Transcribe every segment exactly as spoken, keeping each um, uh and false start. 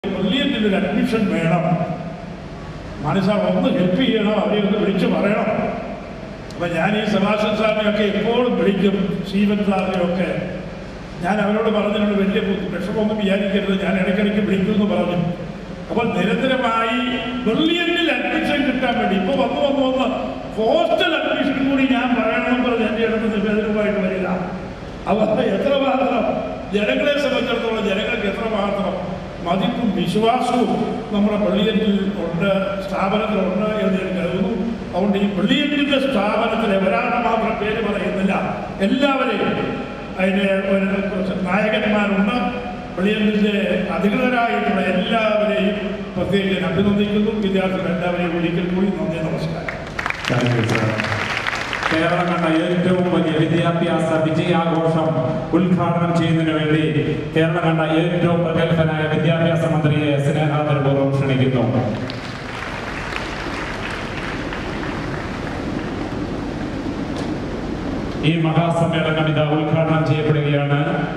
ബ്രില്യൻറ്റിൽ ഒരു അഡ്മിഷൻ വേണം, മനസ്സാ ഒന്ന് ഹെൽപ്പ് ചെയ്യണം, അവരെ ഒന്ന് വിളിച്ച് പറയണം. അപ്പം ഞാൻ ഈ സെബാസ്റ്റ്യൻ സാറിനെയൊക്കെ എപ്പോഴും വിളിക്കും, സ്റ്റീവൻ സാറിനെയൊക്കെ ഞാൻ അവരോട് പറഞ്ഞിട്ടുണ്ട്, വലിയ വിഷമമൊന്നും വിചാരിക്കരുത്, ഞാൻ ഇടയ്ക്കിടയ്ക്ക് വിളിക്കുമെന്ന് പറഞ്ഞു. അപ്പോൾ നിരന്തരമായി ബ്രില്യൻറ്റിൽ അഡ്മിഷൻ കിട്ടാൻ വേണ്ടി ഇപ്പോൾ വന്നു വന്നു വന്ന് ഹോസ്റ്റൽ അഡ്മിഷൻ കൂടി ഞാൻ പറയണമെന്ന് പറഞ്ഞ് എൻ്റെ അടുത്ത് നിവേദനവുമായിട്ട് വരിക. അവർ എത്രമാത്രം ജനങ്ങളെ സംബന്ധിച്ചിടത്തോളം ജനങ്ങൾക്ക് എത്രമാത്രം മതിപ്പും വിശ്വാസവും നമ്മുടെ ബ്രില്യൻറ്റിൽ ഉണ്ട്, സ്ഥാപനത്തിലുണ്ട് എന്ന് ഞാൻ കരുതുന്നു. അതുകൊണ്ട് ഈ ബ്രില്യൻറ്റിൻ്റെ സ്ഥാപനത്തിലെ ഒരാളുടെ മാത്രം പേര് പറയുന്നില്ല, എല്ലാവരെയും അതിൻ്റെ നായകന്മാരുണ്ട്. ബ്രില്യൻറ്റിൻ്റെ അധികൃതരായിട്ടുള്ള എല്ലാവരെയും പ്രത്യേകം അഭിനന്ദിക്കുന്നു. വിദ്യാർത്ഥികൾ എല്ലാവരെയും ഒരിക്കൽ കൂടി നന്ദി, നമസ്കാരം. കേരളം കണ്ട ഏറ്റവും വലിയ വിദ്യാഭ്യാസ വിജയാഘോഷം ഉദ്ഘാടനം ചെയ്യുന്നതിന് വേണ്ടി കേരളം കണ്ട ഏറ്റവും പ്രഗത്ഭനായ വിദ്യാഭ്യാസ മന്ത്രിയെ സ്നേഹാദരപൂർവ്വം ക്ഷണിക്കുന്നു. ഈ മഹാസമ്മേളനം ഇതാ ഉദ്ഘാടനം ചെയ്യപ്പെടുകയാണ്.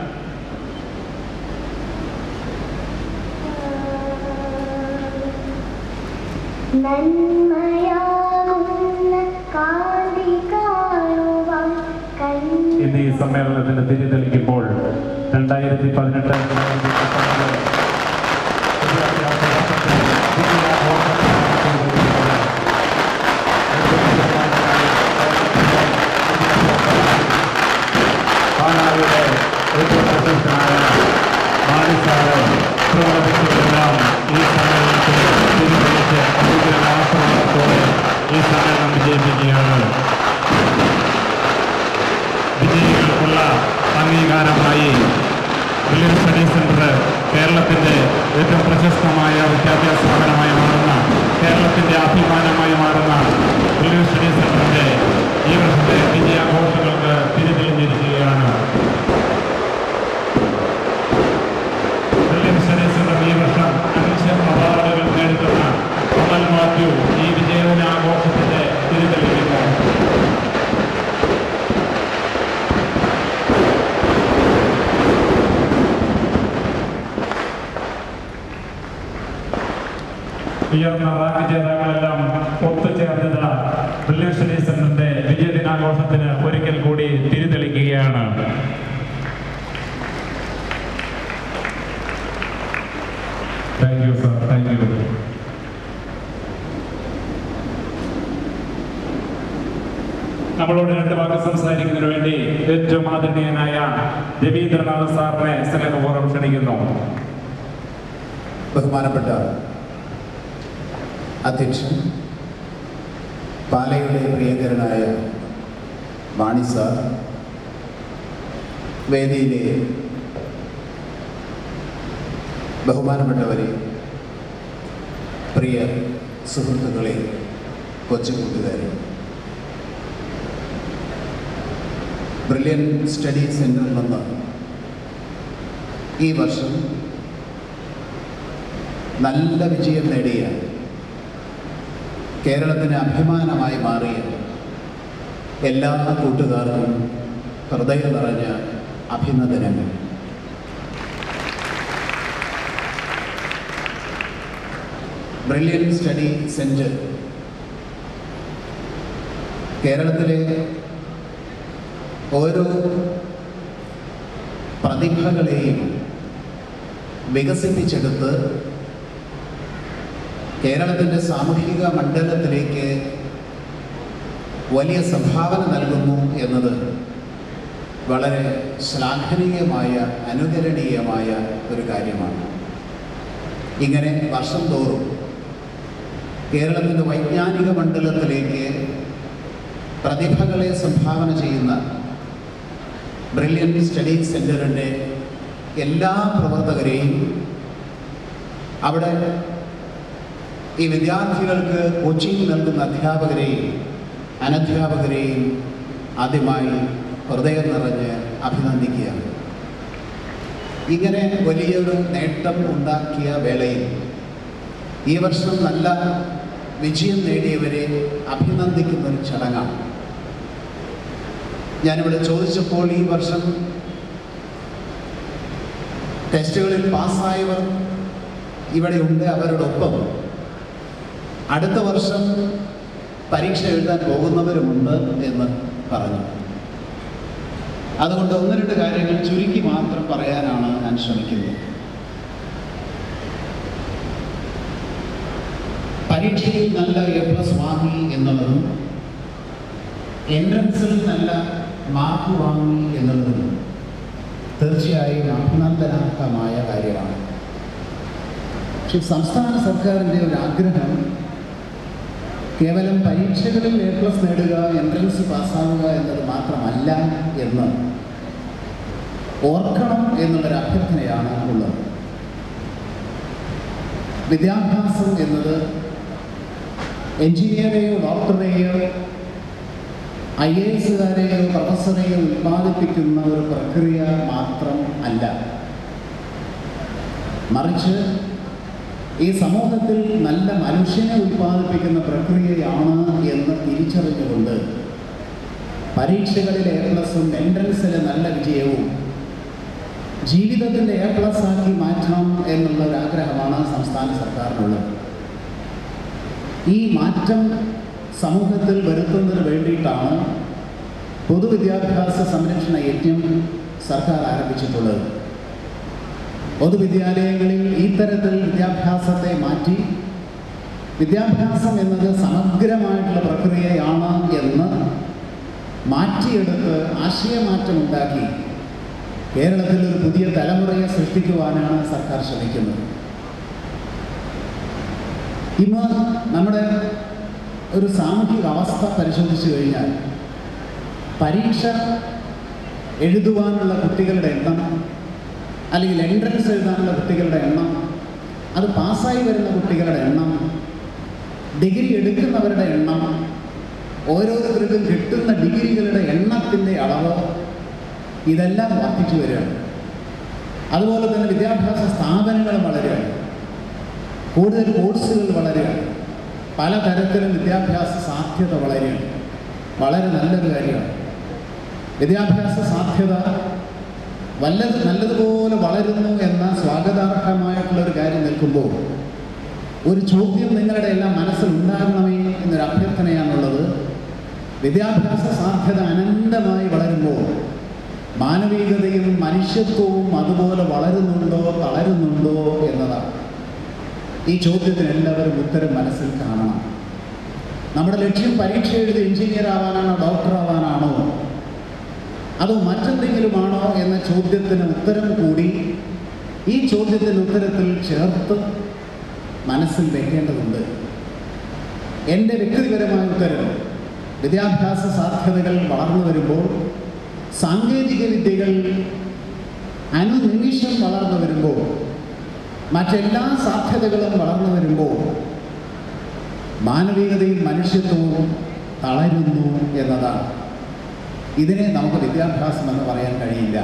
ഇന്ന് ഈ സമ്മേളനത്തിന് തിരിതെളിക്കുമ്പോൾ രണ്ടായിരത്തി പതിനെട്ട് പാലായുടെ ഏറ്റവും പ്രശസ്തനായ മാണിസാറ് പ്രവർത്തിച്ചതെല്ലാം ഈ സമ്മേളനത്തിൽ തിരിതെളിച്ച് അനുഗ്രഹാശ്രമത്തോടെ ഈ സമ്മേളനം വിജയിപ്പിക്കുകയാണ്. വിജയികൾക്കുള്ള അംഗീകാരമായി ബ്രില്യൻ സ്റ്റഡി സെൻറ്റർ കേരളത്തിൻ്റെ ഏറ്റവും പ്രശസ്തമായ വിദ്യാഭ്യാസ സ്ഥാപനമായി മാറുന്ന, കേരളത്തിൻ്റെ അഭിമാനമായി മാറുന്ന ബ്രില്യൻ സ്റ്റഡി സെൻറ്ററിൻ്റെ ഈ വർഷത്തെ വിജയാഘോഷങ്ങൾക്ക് തിരിതെളിഞ്ഞിരിക്കുകയാണ്. ബ്രില്യൻ സ്റ്റഡി സെൻറ്റർ ഈ വർഷം അഞ്ച് അവാർഡുകൾ നേടുന്ന അമൽ മാത്യു ഈ വിജയാഘോഷത്തിൻ്റെ തിരിതെളിക്കുന്നു. ഉയർന്ന റാങ്ക് ജേതാക്കളെല്ലാം ഒത്തുചേർന്നത് ബ്രില്യൻ സ്റ്റഡി സെന്ററിന്റെ വിജയദിനാഘോഷത്തിന് ഒരിക്കൽ കൂടി തിരിതെളിക്കുകയാണ്. Thank you sir, thank you. നമ്മളോട് രണ്ട് വാക്ക് സംസാരിക്കുന്നതിന് വേണ്ടി ഏറ്റവും ആദരണീയനായ രവീന്ദ്രനാഥ് സാറിനെ സ്നേഹപൂർവ്വം ക്ഷണിക്കുന്നു. ബഹുമാനപ്പെട്ട അധ്യക്ഷൻ, പാലയുടെ പ്രിയങ്കരനായ മാണി സാർ, വേദിയിലെ ബഹുമാനപ്പെട്ടവരെ, പ്രിയ സുഹൃത്തുക്കളെ, കൊച്ചുകൂട്ടുകാരെ, ബ്രില്യൻ സ്റ്റഡി സെൻറ്ററിൽ നിന്ന് ഈ വർഷം നല്ല വിജയം നേടിയ, കേരളത്തിന് അഭിമാനമായി മാറിയ എല്ലാ കൂട്ടുകാർക്കും ഹൃദയം നിറഞ്ഞ അഭിനന്ദനങ്ങൾ. ബ്രില്യൻ സ്റ്റഡി സെൻറ്റർ കേരളത്തിലെ ഓരോ പ്രതിഭകളെയും വികസിപ്പിച്ചെടുത്ത് കേരളത്തിൻ്റെ സാമൂഹിക മണ്ഡലത്തിലേക്ക് വലിയ സംഭാവന നൽകുന്നു എന്നത് വളരെ ശ്ലാഘനീയമായ, അനുകരണീയമായ ഒരു കാര്യമാണ്. ഇങ്ങനെ വർഷം തോറും കേരളത്തിൻ്റെ വൈജ്ഞാനിക മണ്ഡലത്തിലേക്ക് പ്രതിഭകളെ സംഭാവന ചെയ്യുന്ന ബ്രില്യൻ സ്റ്റഡി സെൻറ്ററിൻ്റെ എല്ലാ പ്രവർത്തകരെയും, അവിടെ ഈ വിദ്യാർത്ഥികൾക്ക് കോച്ചിങ് നൽകുന്ന അധ്യാപകരെയും അനധ്യാപകരെയും ആദ്യമായി ഹൃദയം നിറഞ്ഞ് അഭിനന്ദിക്കുകയാണ്. ഇങ്ങനെ വലിയൊരു നേട്ടം ഉണ്ടാക്കിയ വേളയിൽ ഈ വർഷം നല്ല വിജയം നേടിയവരെ അഭിനന്ദിക്കുന്നൊരു ചടങ്ങാണ്. ഞാനിവിടെ ചോദിച്ചപ്പോൾ ഈ വർഷം ടെസ്റ്റുകളിൽ പാസ്സായവർ ഇവിടെയുണ്ട്, അവരോടൊപ്പം അടുത്ത വർഷം പരീക്ഷ എഴുതാൻ പോകുന്നവരുമുണ്ട് എന്ന് പറഞ്ഞു. അതുകൊണ്ട് ഒന്ന് രണ്ട് കാര്യങ്ങൾ ചുരുക്കി മാത്രം പറയാനാണ് ഞാൻ ശ്രമിക്കുന്നത്. പരീക്ഷയിൽ നല്ല എ പ്ലസ് വാങ്ങി എന്നുള്ളതും എൻട്രൻസിൽ നല്ല മാർക്ക് വാങ്ങി എന്നുള്ളതും തീർച്ചയായും അഭിനന്ദനാർഹമായ കാര്യമാണ്. പക്ഷെ സംസ്ഥാന സർക്കാരിൻ്റെ ഒരു ആഗ്രഹം കേവലം പരീക്ഷകളിൽ എ പ്ലസ് നേടുക, എൻട്രൻസ് പാസ്സാവുക എന്നത് മാത്രമല്ല എന്ന് ഓർക്കണം എന്നുള്ളൊരു അഭ്യർത്ഥനയാണ് ഉള്ളത്. വിദ്യാഭ്യാസം എന്നത് എഞ്ചിനീയറെയോ ഡോക്ടറെയോ ഐ എ എസുകാരെയോ പ്രൊഫസറെയോ ഉത്പാദിപ്പിക്കുന്ന ഒരു പ്രക്രിയ മാത്രം അല്ല, മറിച്ച് ഈ സമൂഹത്തിൽ നല്ല മനുഷ്യനെ ഉത്പാദിപ്പിക്കുന്ന പ്രക്രിയയാണ് എന്ന് തിരിച്ചറിഞ്ഞുകൊണ്ട് പരീക്ഷകളിലെ എ പ്ലസും എൻട്രൻസിലെ നല്ല വിജയവും ജീവിതത്തിൻ്റെ എ പ്ലസ് ആക്കി മാറ്റണം എന്നുള്ള ഒരാഗ്രഹമാണ് സംസ്ഥാന സർക്കാരിനുള്ളത്. ഈ മാറ്റം സമൂഹത്തിൽ വരുത്തുന്നതിന് വേണ്ടിയിട്ടാണ് പൊതുവിദ്യാഭ്യാസ സംരക്ഷണ യജ്ഞം സർക്കാർ ആരംഭിച്ചിട്ടുള്ളത്. പൊതുവിദ്യാലയങ്ങളിൽ ഇത്തരത്തിൽ വിദ്യാഭ്യാസത്തെ മാറ്റി വിദ്യാഭ്യാസം എന്നത് സമഗ്രമായിട്ടുള്ള പ്രക്രിയയാണ് എന്ന് മാറ്റിയെടുത്ത് ആശയമാറ്റമുണ്ടാക്കി കേരളത്തിൽ ഒരു പുതിയ തലമുറയെ സൃഷ്ടിക്കുവാനാണ് സർക്കാർ ശ്രമിക്കുന്നത്. ഇന്ന് നമ്മുടെ ഒരു സാമൂഹിക അവസ്ഥ പരിശോധിച്ചു കഴിഞ്ഞാൽ പരീക്ഷ എഴുതുവാനുള്ള കുട്ടികളുടെ എണ്ണം, അല്ലെങ്കിൽ എൻട്രൻസ് എഴുതാനുള്ള കുട്ടികളുടെ എണ്ണം, അത് പാസ്സായി വരുന്ന കുട്ടികളുടെ എണ്ണം, ഡിഗ്രി എടുക്കുന്നവരുടെ എണ്ണം, ഓരോരുത്തർക്കും കിട്ടുന്ന ഡിഗ്രികളുടെ എണ്ണത്തിൻ്റെ അളവ്, ഇതെല്ലാം വർദ്ധിച്ചു വരികയാണ്. അതുപോലെ തന്നെ വിദ്യാഭ്യാസ സ്ഥാപനങ്ങളും വളരുകയാണ്, കൂടുതൽ കോഴ്സുകൾ വളരുകയാണ്, പലതരത്തിലും വിദ്യാഭ്യാസ സാധ്യത വളരുകയാണ്. വളരെ നല്ലൊരു കാര്യമാണ്. വിദ്യാഭ്യാസ സാധ്യത വല്ലത് നല്ലതുപോലെ വളരുന്നു എന്ന സ്വാഗതാർഹമായിട്ടുള്ളൊരു കാര്യം നിൽക്കുമ്പോൾ ഒരു ചോദ്യം നിങ്ങളുടെ എല്ലാം മനസ്സിൽ ഉണ്ടാകണമേ എന്നൊരു അഭ്യർത്ഥനയാണുള്ളത്. വിദ്യാഭ്യാസ സാധ്യത അനന്തമായി വളരുമ്പോൾ മാനവികതയും മനുഷ്യത്വവും അതുപോലെ വളരുന്നുണ്ടോ തളരുന്നുണ്ടോ എന്നതാണ്. ഈ ചോദ്യത്തിന് എല്ലാവരും ഉത്തരം മനസ്സിൽ കാണണം. നമ്മുടെ ലക്ഷ്യം പരീക്ഷ എഴുതി എഞ്ചിനീയർ ആവാനാണോ, ഡോക്ടർ ആവാനാണോ, അതോ മറ്റെന്തെങ്കിലുമാണോ എന്ന ചോദ്യത്തിന് ഉത്തരം കൂടി ഈ ചോദ്യത്തിൻ്റെ ഉത്തരത്തിൽ ചേർത്ത് മനസ്സിൽ വെക്കേണ്ടതുണ്ട്. എൻ്റെ വ്യക്തിപരമായ ഉത്തരം, വിദ്യാഭ്യാസ സാധ്യതകൾ വളർന്നു വരുമ്പോൾ, സാങ്കേതിക വിദ്യകൾ അനുനിമിഷം വളർന്നു വരുമ്പോൾ, മറ്റെല്ലാ സാധ്യതകളും വളർന്നു വരുമ്പോൾ മാനവികതയും മനുഷ്യത്വവും തളരുന്നു എന്നതാണ്. ഇതിനെ നമുക്ക് വിദ്യാഭ്യാസം എന്ന് പറയാൻ കഴിയില്ല.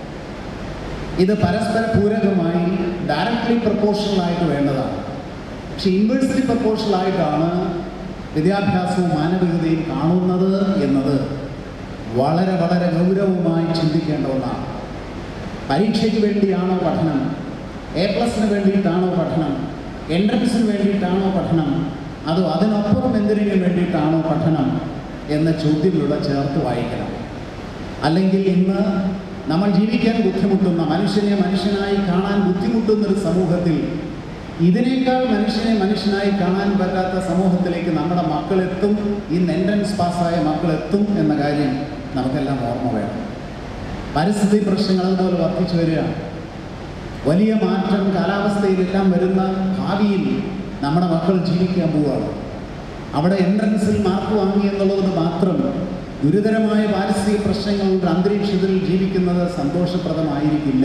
ഇത് പരസ്പര പൂരകമായി ഡയറക്ട്ലി പ്രൊപ്പോർഷണലായിട്ട് വേണ്ടതാണ്. പക്ഷെ ഇൻവേഴ്സ്ലി പ്രൊപ്പോർഷണലായിട്ടാണ് വിദ്യാഭ്യാസവും മാനവികതയും കാണുന്നത് എന്നത് വളരെ വളരെ ഗൗരവമായി ചിന്തിക്കേണ്ട ഒന്നാണ്. പരീക്ഷയ്ക്ക് വേണ്ടിയാണോ പഠനം, എ പ്ലസിന് വേണ്ടിയിട്ടാണോ പഠനം, എൻട്രൻസിന് വേണ്ടിയിട്ടാണോ പഠനം, അതോ അതിനപ്പുറം എന്തിനു വേണ്ടിയിട്ടാണോ പഠനം എന്ന ചോദ്യങ്ങളുടെ ചേർത്ത് വായിക്കണം. അല്ലെങ്കിൽ ഇന്ന് നമ്മൾ ജീവിക്കാൻ ബുദ്ധിമുട്ടുന്ന, മനുഷ്യനെ മനുഷ്യനായി കാണാൻ ബുദ്ധിമുട്ടുന്നൊരു സമൂഹത്തിൽ ഇതിനേക്കാൾ മനുഷ്യനെ മനുഷ്യനായി കാണാൻ പറ്റാത്ത സമൂഹത്തിലേക്ക് നമ്മുടെ മക്കളെത്തും, ഇന്ന് എൻട്രൻസ് പാസ്സായ മക്കളെത്തും എന്ന കാര്യം നമുക്കെല്ലാം ഓർമ്മ വേണം. പരിസ്ഥിതി പ്രശ്നങ്ങൾ അതുപോലെ വർദ്ധിച്ചു വരികയാണ്. വലിയ മാറ്റം കാലാവസ്ഥയിലെല്ലാം വരുന്ന ഭാവിയിൽ നമ്മുടെ മക്കൾ ജീവിക്കാൻ പോവുകയാണ്. അവിടെ എൻട്രൻസിൽ മാർക്ക് വാങ്ങി എന്നുള്ളത് മാത്രം ഗുരുതരമായ പാരിസ്ഥിതിക പ്രശ്നങ്ങളുടെ അന്തരീക്ഷത്തിൽ ജീവിക്കുന്നത് സന്തോഷപ്രദമായിരിക്കില്ല.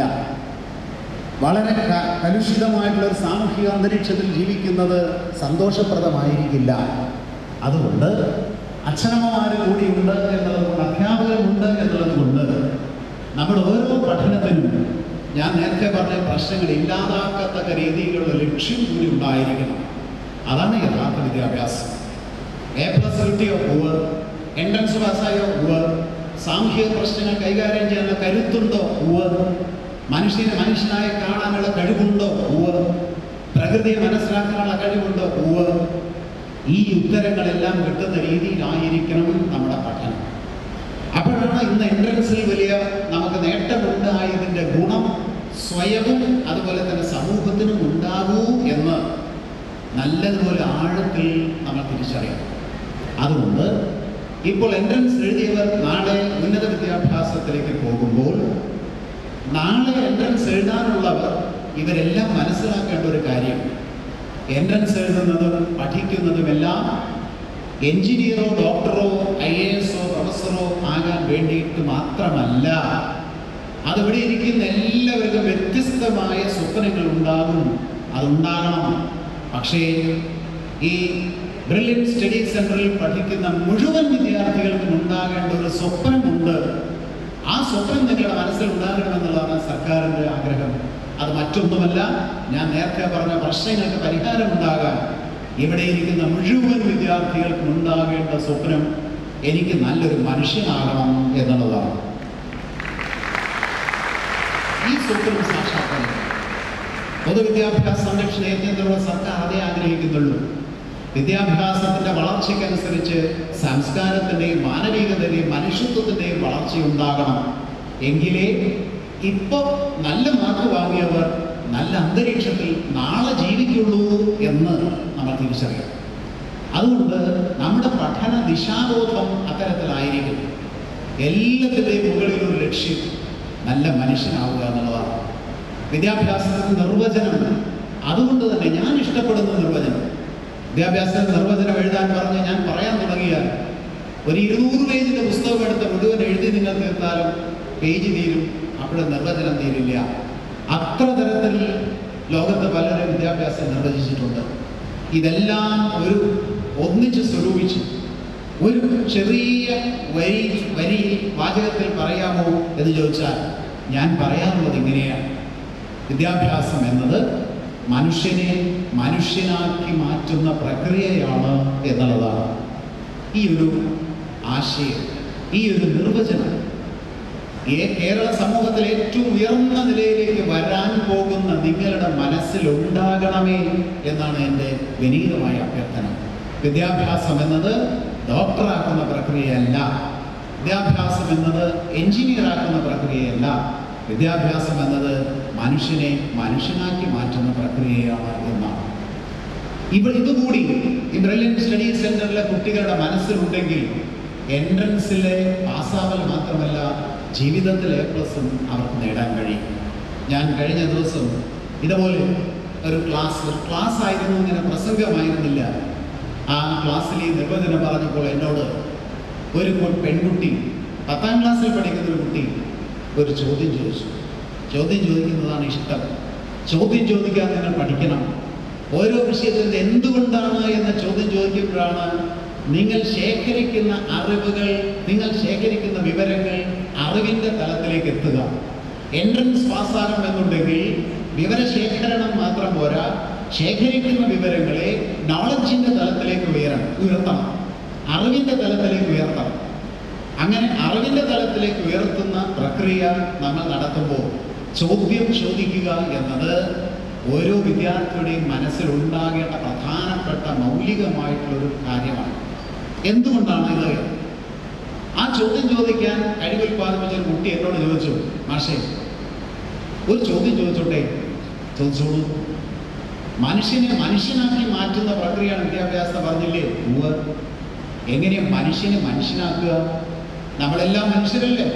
വളരെ കലുഷിതമായിട്ടുള്ള ഒരു സാമൂഹിക അന്തരീക്ഷത്തിൽ ജീവിക്കുന്നത് സന്തോഷപ്രദമായിരിക്കില്ല. അതുകൊണ്ട് അച്ഛനമ്മമാർ കൂടിയുണ്ട് എന്നുള്ളതുകൊണ്ട്, അധ്യാപകരുമുണ്ട് എന്നുള്ളതുകൊണ്ട് നമ്മുടെ ഓരോ പഠനത്തിനും ഞാൻ നേരത്തെ പറഞ്ഞ പ്രശ്നങ്ങൾ ഇല്ലാതാക്കത്തക്ക രീതിയിലുള്ള ലക്ഷ്യം കൂടി ഉണ്ടായിരിക്കണം. അതാണ് യഥാർത്ഥ വിദ്യാഭ്യാസം. എ പ്ലസ് കിട്ടിയോ ഉവ്വ്, എൻട്രൻസ് പാസ്സായോ ഉവ്വ്, സാമൂഹിക പ്രശ്നങ്ങൾ കൈകാര്യം ചെയ്യാനുള്ള കരുത്തുണ്ടോ ഉവ്വ്, മനുഷ്യനെ മനുഷ്യനായി കാണാനുള്ള കഴിവുണ്ടോ ഉവ്വ്, പ്രകൃതിയെ മനസ്സിലാക്കാനുള്ള കഴിവുണ്ട്. ഉവ്വ്. ഈ ഉത്തരങ്ങളെല്ലാം കിട്ടുന്ന രീതിയിലായിരിക്കണം നമ്മുടെ പഠനം. അപ്പോഴാണ് ഇന്ന് എൻട്രൻസിൽ വലിയ നമുക്ക് നേട്ടമുണ്ടായതിൻ്റെ ഗുണം സ്വയവും അതുപോലെ തന്നെ സമൂഹത്തിനും ഉണ്ടാകൂ എന്ന് നല്ലതുപോലെ ആഴത്തിൽ നമ്മൾ തിരിച്ചറിയണം. അതുകൊണ്ട് ഇപ്പോൾ എൻട്രൻസ് എഴുതിയവർ നാളെ ഉന്നത വിദ്യാഭ്യാസത്തിലേക്ക് പോകുമ്പോൾ നാളെ എൻട്രൻസ് എഴുതാനുള്ളവർ ഇവരെല്ലാം മനസ്സിലാക്കേണ്ട ഒരു കാര്യം, എൻട്രൻസ് എഴുതുന്നതും പഠിക്കുന്നതുമെല്ലാം എഞ്ചിനീയറോ ഡോക്ടറോ ഐ എ എസോ പ്രൊഫസറോ ആകാൻ വേണ്ടിയിട്ട് മാത്രമല്ല. അതിവിടെ ഇരിക്കുന്ന എല്ലാവർക്കും വ്യത്യസ്തമായ സ്വപ്നങ്ങൾ ഉണ്ടാകും, അതുണ്ടാകണം. പക്ഷേ ഈ ബ്രില്യൻ സ്റ്റഡി സെന്ററിൽ പഠിക്കുന്ന മുഴുവൻ വിദ്യാർത്ഥികൾക്കും ഉണ്ടാകേണ്ട ഒരു സ്വപ്നമുണ്ട്. ആ സ്വപ്നം നിങ്ങളുടെ മനസ്സിൽ ഉണ്ടാകണമെന്നുള്ളതാണ് സർക്കാരിൻ്റെ ആഗ്രഹം. അത് മറ്റൊന്നുമല്ല, ഞാൻ നേരത്തെ പറഞ്ഞ പ്രശ്നങ്ങൾക്ക് പരിഹാരമുണ്ടാകാൻ ഇവിടെ ഇരിക്കുന്ന മുഴുവൻ വിദ്യാർത്ഥികൾക്കും ഉണ്ടാകേണ്ട സ്വപ്നം എനിക്ക് നല്ലൊരു മനുഷ്യനാകണം എന്നുള്ളതാണ്. ഈ സ്വപ്നം സാക്ഷാത്കരിക്കണം. പൊതുവിദ്യാഭ്യാസ സംരക്ഷണ യജ്ഞത്തിലൂടെ സർക്കാർ അതേ ആഗ്രഹിക്കുന്നുള്ളൂ. വിദ്യാഭ്യാസത്തിൻ്റെ വളർച്ചയ്ക്കനുസരിച്ച് സംസ്കാരത്തിൻ്റെയും മാനവികതയുടെയും മനുഷ്യത്വത്തിൻ്റെയും വളർച്ചയുണ്ടാകണം. എങ്കിലേ ഇപ്പോൾ നല്ല മാർക്ക് വാങ്ങിയവർ നല്ല അന്തരീക്ഷത്തിൽ നാളെ ജീവിക്കുള്ളൂ എന്ന് നമ്മൾ തിരിച്ചറിയണം. അതുകൊണ്ട് നമ്മുടെ പഠന ദിശാബോധം അത്തരത്തിലായിരിക്കും. എല്ലാത്തിൻ്റെയും മുകളിലൊരു ലക്ഷ്യം നല്ല മനുഷ്യനാവുക എന്നുള്ളതാണ്. വിദ്യാഭ്യാസത്തിന് നിർവചനം, അതുകൊണ്ട് തന്നെ ഞാൻ ഇഷ്ടപ്പെടുന്ന നിർവചനം, വിദ്യാഭ്യാസത്തിന് നിർവചനം എഴുതാൻ പറഞ്ഞ് ഞാൻ പറയാൻ തുടങ്ങിയാൽ ഒരു ഇരുന്നൂറ് പേജിൻ്റെ പുസ്തകം എടുത്ത് മുഴുവൻ എഴുതി നിങ്ങൾ തീർത്താലും പേജ് തീരും, അവിടെ നിർവചനം തീരില്ല. അത്ര തരത്തിൽ ലോകത്ത് പലരും വിദ്യാഭ്യാസം നിർവചിച്ചിട്ടുണ്ട്. ഇതെല്ലാം ഒരു ഒന്നിച്ച് സ്വരൂപിച്ച് ഒരു ചെറിയ വരി വരി വാചകത്തിൽ പറയാമോ എന്ന് ചോദിച്ചാൽ ഞാൻ പറയാറുള്ളത് ഇങ്ങനെയാണ്: വിദ്യാഭ്യാസം എന്നത് മനുഷ്യനെ മനുഷ്യനാക്കി മാറ്റുന്ന പ്രക്രിയയാണ് എന്നുള്ളതാണ്. ഈ ഒരു ആശയം, ഈ ഒരു നിർവചനം ഈ കേരള സമൂഹത്തിലെ ഏറ്റവും ഉയർന്ന നിലയിലേക്ക് വരാൻ പോകുന്ന നിങ്ങളുടെ മനസ്സിലുണ്ടാകണമേ എന്നാണ് എൻ്റെ വിനീതമായ അഭ്യർത്ഥന. വിദ്യാഭ്യാസം എന്നത് ഡോക്ടറാക്കുന്ന പ്രക്രിയയല്ല, വിദ്യാഭ്യാസം എന്നത് എഞ്ചിനീയറാക്കുന്ന പ്രക്രിയയല്ല, വിദ്യാഭ്യാസം എന്നത് മനുഷ്യനെ മനുഷ്യനാക്കി മാറ്റുന്ന പ്രക്രിയയാണ് എന്നാണ്. ഇവിടെ ഇതുകൂടി ഈ ബ്രില്യൻ സ്റ്റഡി സെന്ററിലെ കുട്ടികളുടെ മനസ്സിലുണ്ടെങ്കിൽ എൻട്രൻസിലെ പാസ്സാവൽ മാത്രമല്ല, ജീവിതത്തിൽ എ പ്ലസും അവർക്ക് നേടാൻ കഴിയും. ഞാൻ കഴിഞ്ഞ ദിവസം ഇതുപോലെ ഒരു ക്ലാസ് ക്ലാസ് ആയിരുന്നു, ഇങ്ങനെ പ്രസംഗമായിരുന്നില്ല. ആ ക്ലാസ്സിൽ ഈ നിർവചനം പറഞ്ഞപ്പോൾ എന്നോട് ഒരു പെൺകുട്ടി, പത്താം ക്ലാസ്സിൽ പഠിക്കുന്ന ഒരു കുട്ടി ഒരു ചോദ്യം ചോദിച്ചു. ചോദ്യം ചോദിക്കുന്നതാണ് ഇഷ്ടം. ചോദ്യം ചോദിക്കാൻ നിങ്ങൾ പഠിക്കണം. ഓരോ വിഷയത്തിൽ എന്തുകൊണ്ടാണ് എന്ന ചോദ്യം ചോദിക്കുമ്പോഴാണ് നിങ്ങൾ ശേഖരിക്കുന്ന അറിവുകൾ, നിങ്ങൾ ശേഖരിക്കുന്ന വിവരങ്ങൾ അറിവിൻ്റെ തലത്തിലേക്ക് എത്തുക. എൻട്രൻസ് പാസ്സാകണം എന്നുണ്ടെങ്കിൽ വിവരശേഖരണം മാത്രം പോരാ, ശേഖരിക്കുന്ന വിവരങ്ങളെ നോളജിൻ്റെ തലത്തിലേക്ക് ഉയരണം ഉയർത്തണം അറിവിൻ്റെ തലത്തിലേക്ക് ഉയർത്തണം. അങ്ങനെ അറിവിൻ്റെ തലത്തിലേക്ക് ഉയർത്തുന്ന പ്രക്രിയ നമ്മൾ നടത്തുമ്പോൾ ചോദ്യം ചോദിക്കുക എന്നത് ഓരോ വിദ്യാർത്ഥിയുടെയും മനസ്സിലുണ്ടാകേണ്ട പ്രധാനപ്പെട്ട മൗലികമായിട്ടുള്ളൊരു കാര്യമാണ്. എന്തുകൊണ്ടാണ് ഇത്? ആ ചോദ്യം ചോദിക്കാൻ കഴിവുൽപ്പാദിപ്പിച്ച ഒരു കുട്ടി എന്നോട് ചോദിച്ചു, മാഷേ ഒരു ചോദ്യം ചോദിച്ചോട്ടെ? ചോദിച്ചോളൂ. മനുഷ്യനെ മനുഷ്യനാക്കി മാറ്റുന്ന പ്രക്രിയയാണ് വിദ്യാഭ്യാസം, പറഞ്ഞില്ലേ? ഉവ്വ്. എങ്ങനെയാണ് മനുഷ്യനെ മനുഷ്യനാക്കുക? നമ്മളെല്ലാം മനുഷ്യരല്ലേ?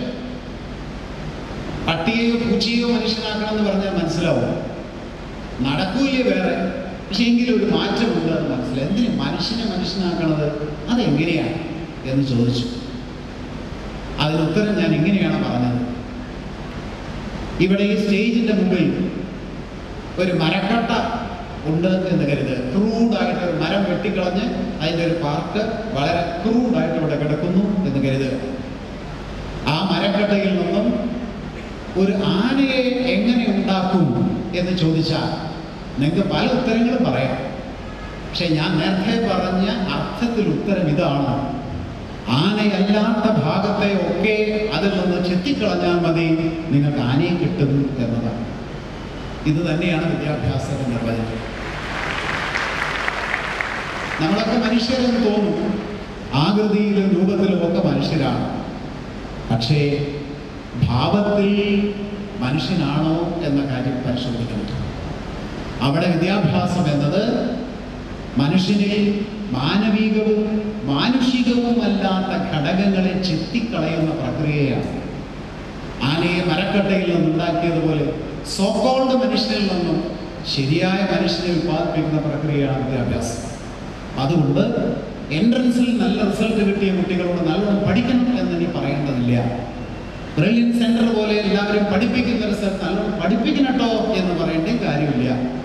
പട്ടിയെയോ പൂച്ചയോ മനുഷ്യനാക്കണം എന്ന് പറഞ്ഞാൽ മനസ്സിലാവും, നടക്കൂലേ വേറെ. പക്ഷെ എങ്കിലും ഒരു മാറ്റമുണ്ട് എന്ന് മനസ്സിലായി. എന്തിനു മനുഷ്യനെ മനുഷ്യനാക്കണത്? അതെങ്ങനെയാണ് എന്ന് ചോദിച്ചു. അതിനുത്തരം ഞാൻ ഇങ്ങനെയാണ് പറഞ്ഞത്. ഇവിടെ ഈ സ്റ്റേജിൻ്റെ മുമ്പിൽ ഒരു മരക്കട്ട ഉണ്ട് എന്ന് കരുത്. ക്രൂഡായിട്ട് ഒരു മരം വെട്ടിക്കളഞ്ഞ് അതിൻ്റെ ഒരു പാർട്ട് വളരെ ക്രൂഡായിട്ട് ഇവിടെ കിടക്കുന്നു എന്ന് കരുതുക. ആ മരക്കട്ടയിൽ നിന്നും ഒരു ആനയെ എങ്ങനെ ഉണ്ടാക്കും എന്ന് ചോദിച്ചാൽ നിങ്ങൾക്ക് പല ഉത്തരങ്ങളും പറയാം. പക്ഷെ ഞാൻ നേരത്തെ പറഞ്ഞ അർത്ഥത്തിൽ ഉത്തരം ഇതാണ്: ആനയല്ലാത്ത ഭാഗത്തെ ഒക്കെ അതിൽ നിന്ന് ചെത്തിക്കളഞ്ഞാൽ മതി, നിങ്ങൾക്ക് ആനയെ കിട്ടും എന്നതാണ്. ഇത് തന്നെയാണ് വിദ്യാഭ്യാസത്തിന്റെ നിർവചനം. നമ്മളൊക്കെ മനുഷ്യരെന്ന് തോന്നും, ആകൃതിയിലും രൂപത്തിലും ഒക്കെ മനുഷ്യരാണ്. പക്ഷേ ഭാവത്തിൽ മനുഷ്യനാണോ എന്ന കാര്യം പരിശോധിക്കണം. അവിടെ വിദ്യാഭ്യാസം എന്നത് മനുഷ്യനിൽ മാനവികവും മാനുഷികവുമല്ലാത്ത ഘടകങ്ങളെ ചെത്തിക്കളയുന്ന പ്രക്രിയയാണ്. ആനയെ മരക്കട്ടയിൽ നിന്നുണ്ടാക്കിയതുപോലെ സോക്കോൾഡ് മനുഷ്യനിൽ നിന്നും ശരിയായ മനുഷ്യനെ ഉത്പാദിപ്പിക്കുന്ന പ്രക്രിയയാണ് വിദ്യാഭ്യാസം. അതുകൊണ്ട് എൻട്രൻസിൽ നല്ല റിസൾട്ട് കിട്ടിയ കുട്ടികളോട് നല്ലോണം പഠിക്കണം എന്ന് ഇനി പറയേണ്ടതില്ല. ബ്രില്യൻ സെന്റർ പോലെ എല്ലാവരും പഠിപ്പിക്കുന്ന റിസൾട്ട് നല്ലോണം പഠിപ്പിക്കണട്ടോ എന്ന് പറയേണ്ട കാര്യമില്ല.